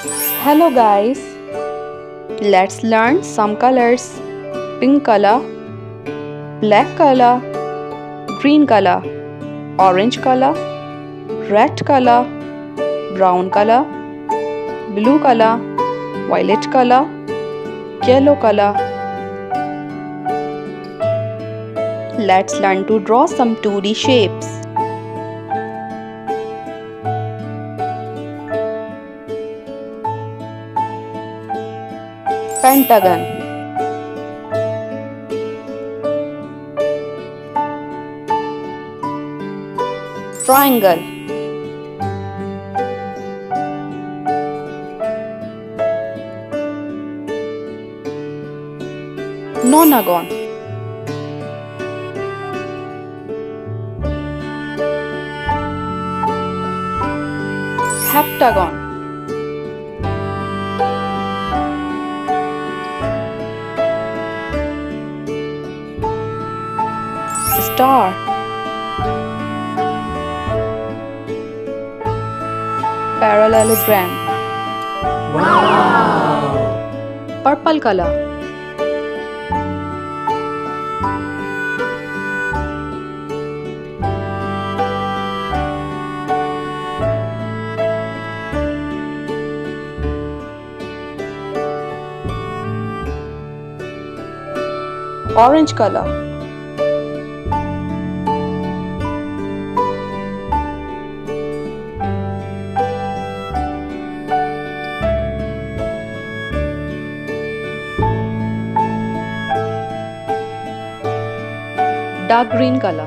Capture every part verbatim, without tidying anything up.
Hello guys, let's learn some colors. Pink color, black color, green color, orange color, red color, brown color, blue color, violet color, yellow color. Let's learn to draw some two D shapes. Pentagon, triangle, nonagon, heptagon, star, parallelogram. Wow! Purple color, orange color, dark green color,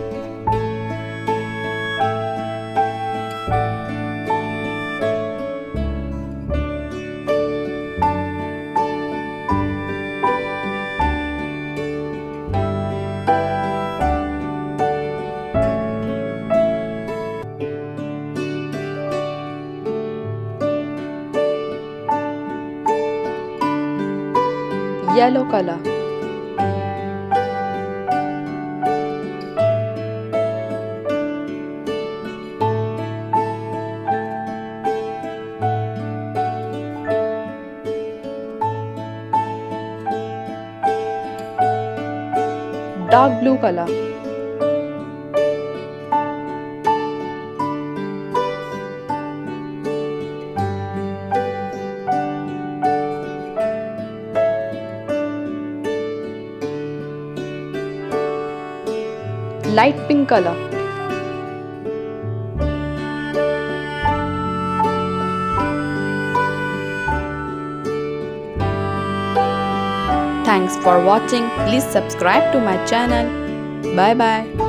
yellow color, dark blue color, light pink color, thanks for watching. Please subscribe to my channel. Bye bye.